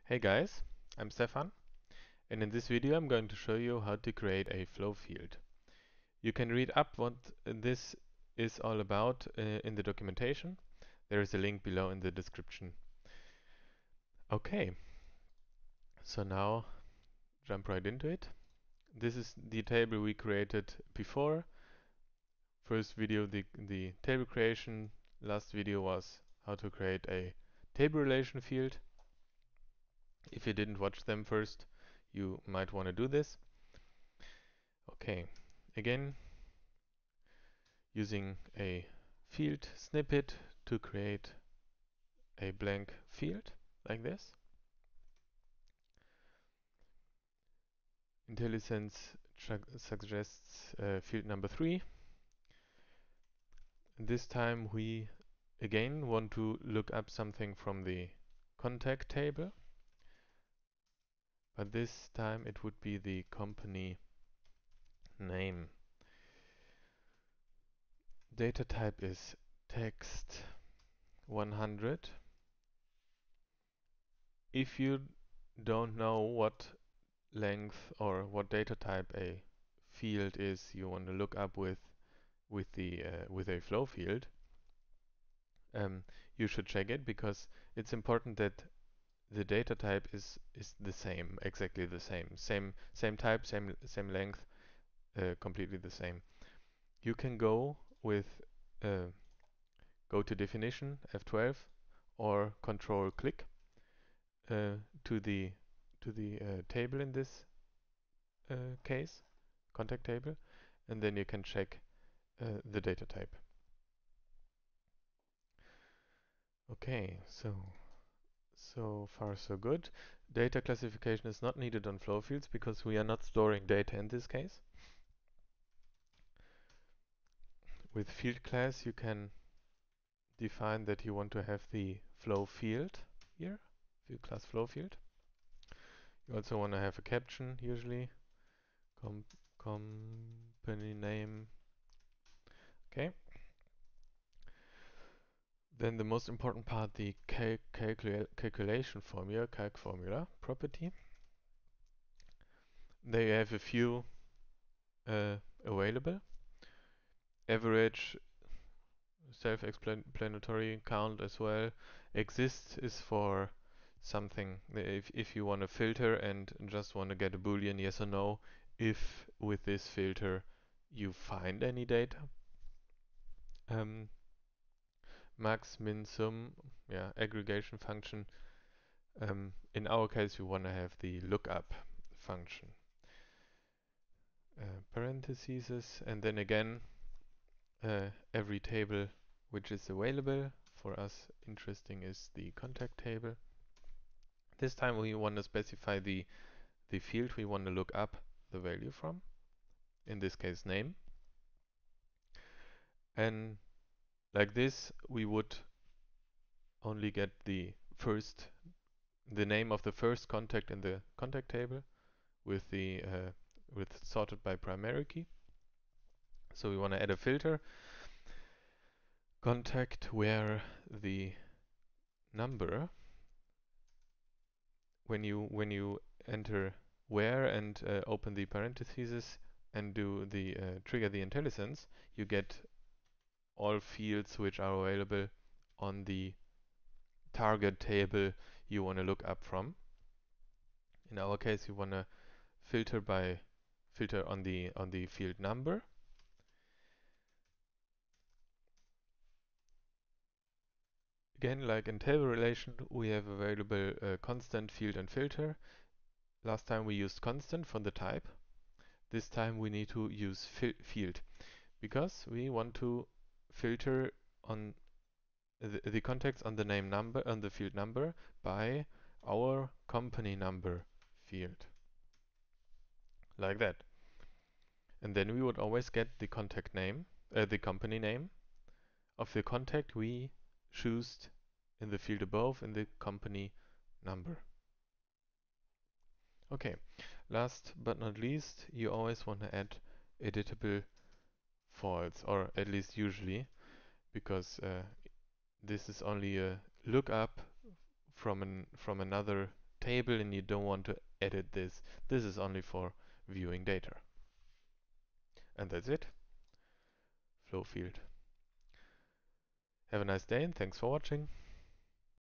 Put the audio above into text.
Hey guys, I'm Stefan, and in this video I'm going to show you how to create a flow field. You can read up what this is all about in the documentation. There is a link below in the description. Okay, so now jump right into it. This is the table we created before. First video, the table creation. Last video was how to create a table relation field. If you didn't watch them first, you might want to do this. Okay, again, using a field snippet to create a blank field like this. IntelliSense suggests field number 3. This time we again want to look up something from the contact table, but this time it would be the company name. Data type is text 100. If you don't know what length or what data type a field is you want to look up with a flow field, um, you should check it because it's important that the data type is the same, exactly the same type, same length, completely the same. You can go with go to definition F12 or control click uh, to the table in this case, contact table, and then you can check the data type. Okay, so far so good. Data classification is not needed on flow fields because we are not storing data in this case. With field class you can define that you want to have the flow field here, field class flow field. You also want to have a caption usually, company name. Okay. Then the most important part, the calculation formula, calc formula property. They have a few available. Average, self-explanatory, count as well. Exist is for something, if you want to filter and just want to get a boolean yes or no, if with this filter you find any data. Max, min, sum, yeah, aggregation function. In our case, we want to have the lookup function. Parentheses, and then again, every table which is available. For us, interesting is the contact table. This time we want to specify the field we want to look up the value from, in this case name. And like this, we would only get the name of the first contact in the contact table with the with sorted by primary key. So we want to add a filter contact where the number, when you enter where and open the parentheses and do the trigger the IntelliSense, you get all fields which are available on the target table you want to look up from. In our case, you want to filter on the field number. Again, like in table relation, we have available constant, field, and filter. Last time we used constant for the type. This time we need to use field because we want to filter on the contacts on the name number, on the field number, by our company number field, like that. And then we would always get the contact name, the company name of the contact we choose in the field above in the company number. Okay, last but not least, you always want to add editable false, or at least usually, because this is only a lookup from another table and you don't want to edit this. This is only for viewing data. And that's it. Flow field. Have a nice day and thanks for watching.